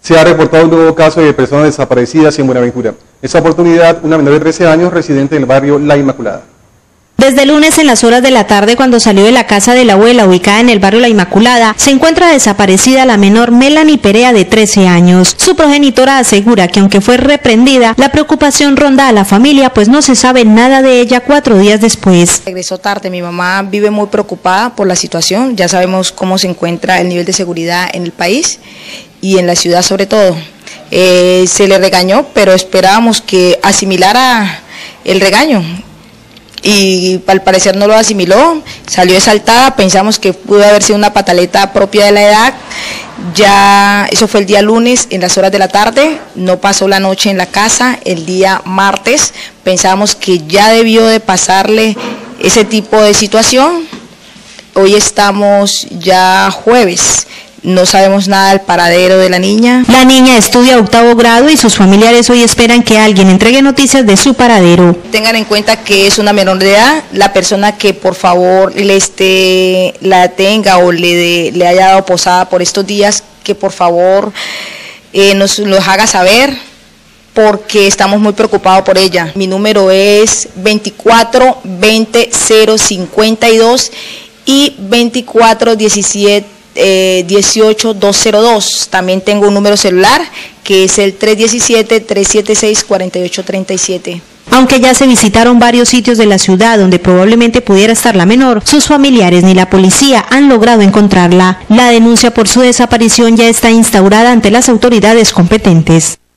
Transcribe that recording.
se ha reportado un nuevo caso de personas desaparecidas en Buenaventura. En esta oportunidad, una menor de 13 años residente del barrio La Inmaculada. Desde el lunes en las horas de la tarde, cuando salió de la casa de la abuela ubicada en el barrio La Inmaculada, se encuentra desaparecida la menor Melanie Perea de 13 años. Su progenitora asegura que aunque fue reprendida, la preocupación ronda a la familia, pues no se sabe nada de ella 4 días después. Regresó tarde, mi mamá vive muy preocupada por la situación, ya sabemos cómo se encuentra el nivel de seguridad en el país y en la ciudad sobre todo. Se le regañó, pero esperábamos que asimilara el regaño. Y al parecer no lo asimiló, salió exaltada, pensamos que pudo haber sido una pataleta propia de la edad. Ya eso fue el día lunes en las horas de la tarde, no pasó la noche en la casa. El día martes pensábamos que ya debió de pasarle ese tipo de situación. Hoy estamos ya jueves. No sabemos nada del paradero de la niña. La niña estudia 8º grado y sus familiares hoy esperan que alguien entregue noticias de su paradero. Tengan en cuenta que es una menor de edad, la persona que por favor la tenga o le haya dado posada por estos días, que por favor nos los haga saber, porque estamos muy preocupados por ella. Mi número es 24 20 052 y 24 17 18 202. También tengo un número celular que es el 317-376-4837. Aunque ya se visitaron varios sitios de la ciudad donde probablemente pudiera estar la menor, sus familiares ni la policía han logrado encontrarla. La denuncia por su desaparición ya está instaurada ante las autoridades competentes.